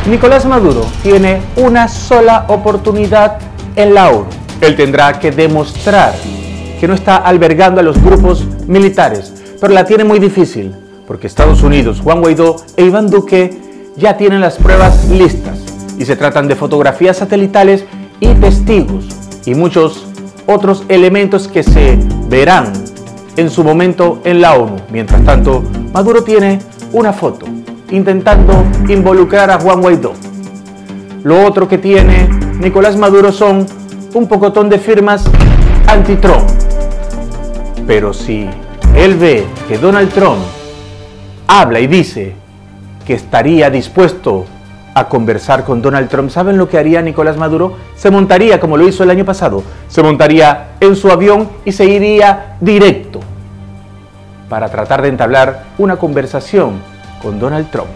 Nicolás Maduro tiene una sola oportunidad en la ONU. Él tendrá que demostrar que no está albergando a los grupos militares, pero la tiene muy difícil, porque Estados Unidos, Juan Guaidó e Iván Duque ya tienen las pruebas listas y se tratan de fotografías satelitales y testigos y muchos otros elementos que se verán en su momento en la ONU. Mientras tanto, Maduro tiene una foto intentando involucrar a Juan Guaidó. Lo otro que tiene Nicolás Maduro son un pocotón de firmas anti-Trump. Pero si él ve que Donald Trump habla y dice que estaría dispuesto a conversar con Donald Trump, ¿saben lo que haría Nicolás Maduro? Se montaría, como lo hizo el año pasado, se montaría en su avión y se iría directo para tratar de entablar una conversación con Donald Trump.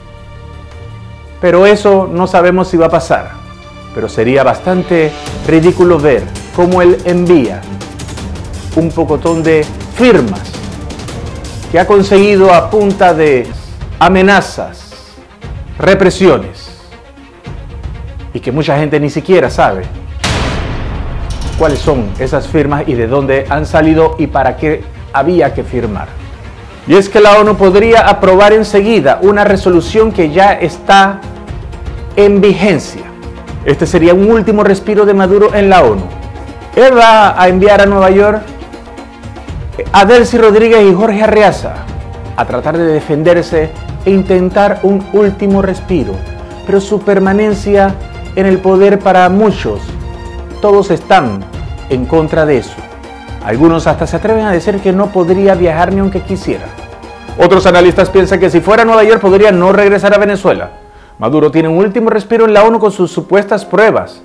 Pero eso no sabemos si va a pasar, pero sería bastante ridículo ver cómo él envía un pocotón de firmas que ha conseguido a punta de amenazas, represiones, y que mucha gente ni siquiera sabe cuáles son esas firmas y de dónde han salido y para qué había que firmar. Y es que la ONU podría aprobar enseguida una resolución que ya está en vigencia. Este sería un último respiro de Maduro en la ONU. Él va a enviar a Nueva York a Delcy Rodríguez y Jorge Arreaza a tratar de defenderse e intentar un último respiro. Pero su permanencia en el poder, para muchos, todos están en contra de eso. Algunos hasta se atreven a decir que no podría viajar ni aunque quisiera. Otros analistas piensan que si fuera a Nueva York podría no regresar a Venezuela. Maduro tiene un último respiro en la ONU con sus supuestas pruebas,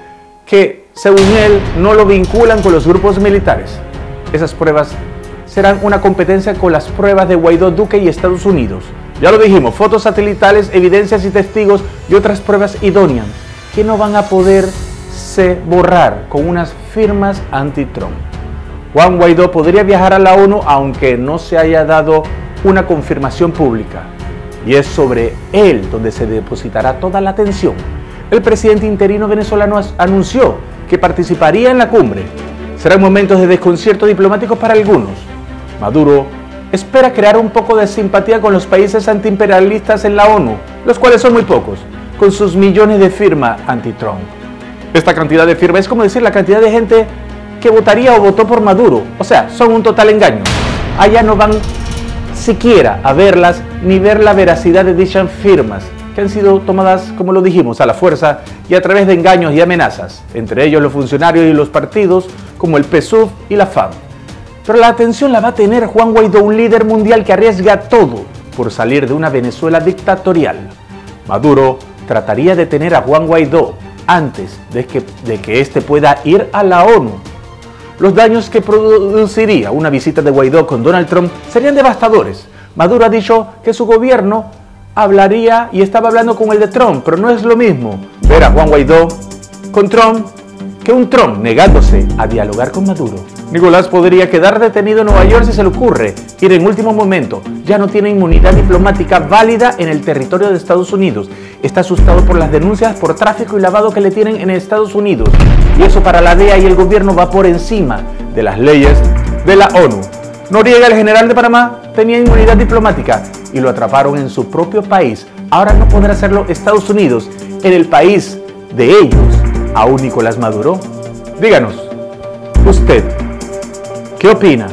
que según él no lo vinculan con los grupos militares. Esas pruebas serán una competencia con las pruebas de Guaidó, Duque y Estados Unidos. Ya lo dijimos, fotos satelitales, evidencias y testigos y otras pruebas idóneas que no van a poderse borrar con unas firmas anti-Trump. Juan Guaidó podría viajar a la ONU aunque no se haya dado una confirmación pública. Y es sobre él donde se depositará toda la atención. El presidente interino venezolano anunció que participaría en la cumbre. Serán momentos de desconcierto diplomático para algunos. Maduro espera crear un poco de simpatía con los países antiimperialistas en la ONU, los cuales son muy pocos, con sus millones de firmas anti-Trump. Esta cantidad de firmas es como decir la cantidad de gente que votaría o votó por Maduro. O sea, son un total engaño. Allá no van siquiera a verlas ni ver la veracidad de dichas firmas, que han sido tomadas, como lo dijimos, a la fuerza y a través de engaños y amenazas, entre ellos los funcionarios y los partidos como el PSUV y la FAM. Pero la atención la va a tener Juan Guaidó, un líder mundial que arriesga todo por salir de una Venezuela dictatorial. Maduro trataría de tener a Juan Guaidó antes de que éste pueda ir a la ONU. Los daños que produciría una visita de Guaidó con Donald Trump serían devastadores. Maduro ha dicho que su gobierno hablaría y estaba hablando con el de Trump, pero no es lo mismo ver a Juan Guaidó con Trump que un Trump negándose a dialogar con Maduro. Nicolás podría quedar detenido en Nueva York si se le ocurre ir en último momento. Ya no tiene inmunidad diplomática válida en el territorio de Estados Unidos. Está asustado por las denuncias por tráfico y lavado que le tienen en Estados Unidos. Y eso para la DEA y el gobierno va por encima de las leyes de la ONU. Noriega, el general de Panamá, tenía inmunidad diplomática y lo atraparon en su propio país. Ahora no podrá hacerlo Estados Unidos, en el país de ellos. ¿Aún Nicolás Maduro? Díganos, ¿usted qué opina?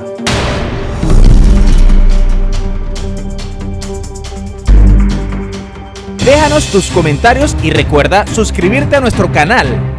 Déjanos tus comentarios y recuerda suscribirte a nuestro canal.